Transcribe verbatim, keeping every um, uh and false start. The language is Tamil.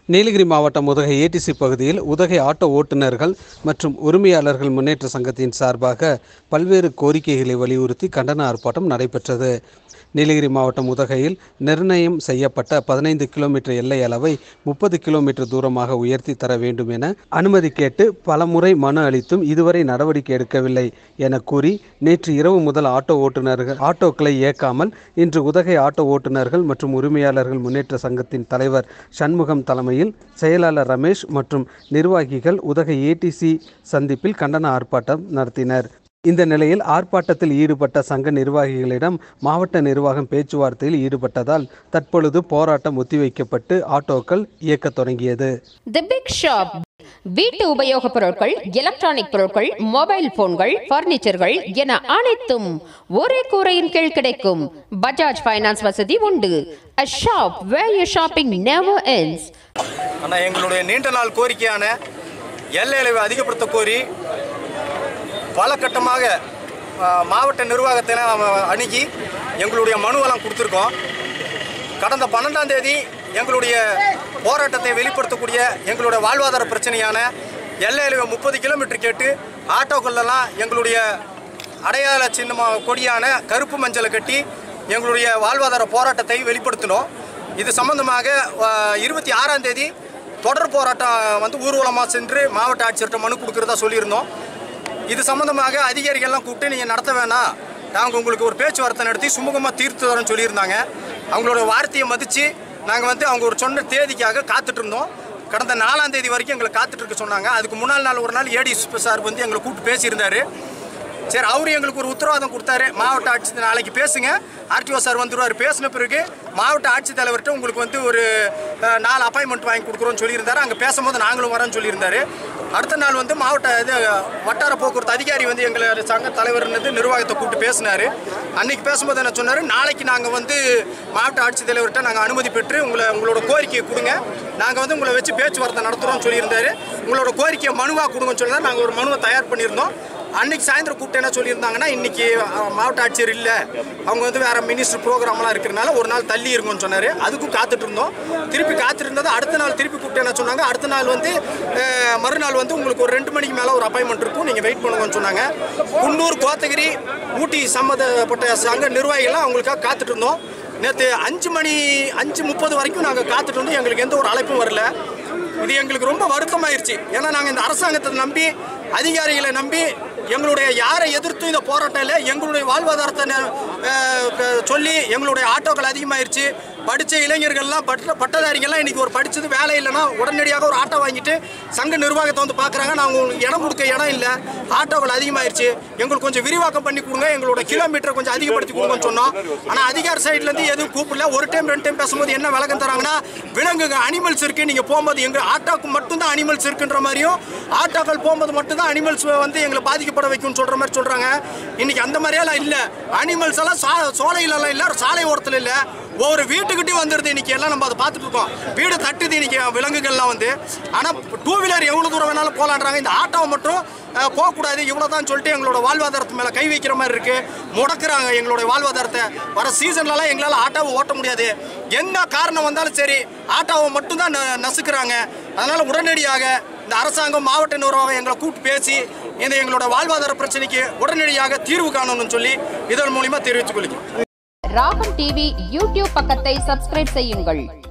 நீலகிரி மாவட்டம் உதகை ஏடிசி பகுதியில் உதகை ஆட்டோ ஓட்டுநர்கள் மற்றும் உரிமையாளர்கள் முன்னேற்ற சங்கத்தின் சார்பாக பல்வேறு கோரிக்கைகளை வலியுறுத்தி கண்டன ஆர்ப்பாட்டம் நடைபெற்றது. நீலகிரி மாவட்டம் உதகையில் நிர்ணயம் செய்யப்பட்ட பதினைந்து கிலோமீட்டர் எல்லை அளவை முப்பது கிலோமீட்டர் தூரமாக உயர்த்தி தர வேண்டும் என அனுமதி கேட்டு பலமுறை மனு அளித்தும் இதுவரை நடவடிக்கை எடுக்கவில்லை என கூறி நேற்று இரவு முதல் ஆட்டோ ஓட்டுநர்கள் ஆட்டோக்களை இயக்காமல் இன்று உதகை ஆட்டோ ஓட்டுநர்கள் மற்றும் உரிமையாளர்கள் முன்னேற்ற சங்கத்தின் தலைவர் சண்முகம் தலைமையில் செயலாளர் ரமேஷ் மற்றும் நிர்வாகிகள் உதகை ஏடிசி சந்திப்பில் கண்டன ஆர்ப்பாட்டம் நடத்தினர். இந்த நிலையில் ஆர்ப்பாட்டத்தில் ஈடுபட்ட சங்க நிர்வாகிகளிடம் மாவட்ட நிர்வாகம் பேச்சுவார்த்தையில் ஈடுபட்டதால் தற்பொழுது போராட்டம் ஒத்திவைக்கப்பட்டு ஆட்டோக்கள் இயக்க தொடங்கியது. தி பிக் ஷாப் வீட்டு உபயோகப் பொருட்கள், எலக்ட்ரானிக் பொருட்கள், மொபைல் போன்கள், பர்னிச்சர்கள் என அனைத்தும் ஒரே கூரையின் கீழ் கிடைக்கும். பஜாஜ் ஃபைனான்ஸ் வசதி உண்டு. A shop where your shopping never ends. ஆனா எங்களுடைய நீண்ட நாள் கோரிக்கையான எல்லை அளவை அதிகப்படுத்த கோரி பல கட்டமாக மாவட்ட நிர்வாகத்தை அணுகி எங்களுடைய மனுவெல்லாம் கொடுத்துருக்கோம். கடந்த பன்னெண்டாம் தேதி எங்களுடைய போராட்டத்தை வெளிப்படுத்தக்கூடிய எங்களுடைய வாழ்வாதார பிரச்சனையான எல்லை அளவை முப்பது கிலோமீட்டர் கேட்டு ஆட்டோக்கள்லாம் எங்களுடைய அடையாள சின்னமாக கொடியான கருப்பு மஞ்சளை கட்டி எங்களுடைய வாழ்வாதார போராட்டத்தை வெளிப்படுத்தினோம். இது சம்பந்தமாக இருபத்தி ஆறாம் தேதி தொடர் போராட்டம் வந்து ஊர்வலமாக சென்று மாவட்ட ஆட்சியர்கிட்ட மனு கொடுக்குறதா சொல்லியிருந்தோம். இது சம்பந்தமாக அதிகாரிகள்லாம் கூப்பிட்டு நீங்கள் நடத்த வேணாம், நாங்கள் உங்களுக்கு ஒரு பேச்சுவார்த்தை நடத்தி சுமூகமாக தீர்த்து தரோன்னு சொல்லியிருந்தாங்க. அவங்களோட வார்த்தையை மதித்து நாங்கள் வந்து அவங்க ஒரு சொன்ன தேதிக்காக காத்துட்டு இருந்தோம். கடந்த நாலாம் தேதி வரைக்கும் எங்களை காத்துட்டு இருக்க சொன்னாங்க. அதுக்கு முன்னாள் நாள் ஒரு நாள் ஏடிஎஸ்பி சார் வந்து எங்களை கூப்பிட்டு பேசியிருந்தார். சரி, அவரு எங்களுக்கு ஒரு உத்தரவாதம் கொடுத்தாரு, மாவட்ட ஆட்சி நாளைக்கு பேசுங்க, ஆர்டிஓ சார் வந்துடுவார். பேசின பிறகு மாவட்ட ஆட்சித்தலைவர்கிட்ட உங்களுக்கு வந்து ஒரு நாலு அப்பாயின்மெண்ட் வாங்கி கொடுக்குறோன்னு சொல்லியிருந்தாரு. அங்கே பேசும்போது நாங்களும் வரோன்னு சொல்லியிருந்தாரு. அடுத்த நாள் வந்து மாவட்ட இது வட்டார போக்குவரத்து அதிகாரி வந்து எங்களை சங்க தலைவர்னது நிர்வாகத்தை கூப்பிட்டு பேசினார். அன்றைக்கி பேசும்போது என்ன சொன்னார், நாளைக்கு நாங்கள் வந்து மாவட்ட ஆட்சித்தலைவர்கிட்ட நாங்கள் அனுமதி பெற்று உங்களை உங்களோட கோரிக்கையை கொடுங்க, நாங்கள் வந்து உங்களை வச்சு பேச்சுவார்த்தை நடத்துகிறோம்னு சொல்லியிருந்தார். உங்களோட கோரிக்கையை மனுவாக கொடுங்கன்னு சொல்லி தான் நாங்கள் ஒரு மனுவை தயார் பண்ணியிருந்தோம். அன்றைக்கி சாயந்தரம் கூப்பிட்டு என்ன சொல்லியிருந்தாங்கன்னா, இன்றைக்கி மாவட்ட ஆட்சியர் இல்லை, அவங்க வந்து வேறு மினிஸ்டர் ப்ரோக்ராம்லாம் இருக்கிறனால ஒரு நாள் தள்ளி இருக்கும்னு சொன்னார். அதுக்கும் காத்துட்டு இருந்தோம். திருப்பி காத்துட்டு அடுத்த நாள் திருப்பி கூப்பிட்டு என்ன சொன்னாங்க, அடுத்த நாள் வந்து மறுநாள் வந்து உங்களுக்கு ஒரு ரெண்டு மணிக்கு மேலே ஒரு அப்பாயின்மெண்ட் இருக்கும், நீங்கள் வெயிட் பண்ணுங்கன்னு சொன்னாங்க. குன்னூர், கோத்தகிரி, ஊட்டி சம்மந்தப்பட்ட சங்க நிர்வாகிகள்லாம் அவங்களுக்காக காத்துட்டு இருந்தோம். நேற்று அஞ்சு மணி அஞ்சு முப்பது வரைக்கும் நாங்கள் காத்துட்டு இருந்தோம். எங்களுக்கு எந்த ஒரு அழைப்பும் வரல. இது எங்களுக்கு ரொம்ப வருத்தமாயிருச்சு. ஏன்னா நாங்கள் இந்த அரசாங்கத்தை நம்பி, அதிகாரிகளை நம்பி, எங்களுடைய யாரை எதிர்த்தும் இந்த போராட்டம் இல்லை, எங்களுடைய வாழ்வாதாரத்தை சொல்லி எங்களுடைய ஆட்டோக்கள் அதிகமாகிருச்சு. படித்த இளைஞர்கள்லாம் பட்ட பட்டதாரிகள்லாம் இன்றைக்கி ஒரு படித்தது வேலை இல்லைன்னா உடனடியாக ஒரு ஆட்டோ வாங்கிட்டு சங்க நிர்வாகத்தை வந்து பார்க்குறாங்க. நாங்கள் உங்களுக்கு இடம் கொடுக்க இடம் இல்லை, ஆட்டோக்கள் அதிகமாகிருச்சு, எங்களுக்கு கொஞ்சம் விரிவாக்கம் பண்ணி கொடுங்க, எங்களோட கிலோமீட்டர் கொஞ்சம் அதிகப்படுத்தி கொடுங்கன்னு சொன்னோம். ஆனால் அதிகார சைட்லேருந்து எதுவும் கூப்பிடல. ஒரு டைம் ரெண்டு டைம் பேசும்போது என்ன விளக்கம் தராங்கன்னா, விலங்குங்க அனிமல்ஸ் இருக்குது, நீங்கள் போகும்போது எங்கள் ஆட்டோக்கு மட்டும்தான் அனிமல்ஸ் இருக்குன்ற மாதிரியும், ஆட்டோக்கள் போகும்போது மட்டும்தான் அனிமல்ஸ் வந்து எங்களை பாதிக்கப்பட வைக்கும்னு சொல்கிற மாதிரி சொல்கிறாங்க. இன்றைக்கி அந்த மாதிரியெல்லாம் இல்லை. அனிமல்ஸ் எல்லாம் சா சோலையிலலாம் இல்லை, சாலை ஓரத்தில் இல்லை, ஒவ்வொரு வீட்டுக்கிட்டையும் வந்துடுது. இன்றைக்கி எல்லாம் நம்ம அதை பார்த்துட்டு இருக்கோம். வீடு தட்டுது இன்றைக்கி விலங்குகள்லாம் வந்து. ஆனால் டூ வீலர் எவ்வளோ தூரம் வேணாலும் போகலான்றாங்க. இந்த ஆட்டோவை மட்டும் போகக்கூடாது இவ்வளோ தான் சொல்லிட்டு எங்களோட வாழ்வாதாரத்து மேலே கை வைக்கிற மாதிரி இருக்குது. முடக்கிறாங்க எங்களோட வாழ்வாதாரத்தை. வர சீசன்லலாம் எங்களால் ஆட்டோவை ஓட்ட முடியாது. என்ன காரணம் வந்தாலும் சரி, ஆட்டோவை மட்டும்தான் நசுக்கிறாங்க. அதனால் உடனடியாக இந்த அரசாங்கம், மாவட்ட நிர்வாகம் எங்களை கூப்பிட்டு பேசி இந்த எங்களோட வாழ்வாதார பிரச்சனைக்கு உடனடியாக தீர்வு காணணும்னு சொல்லி இதன் மூலிமா தெரிவித்துக் கொள்கிறேன். ராகம் டிவி யூடியூப் பக்கத்தை சப்ஸ்கிரைப் செய்யுங்கள்.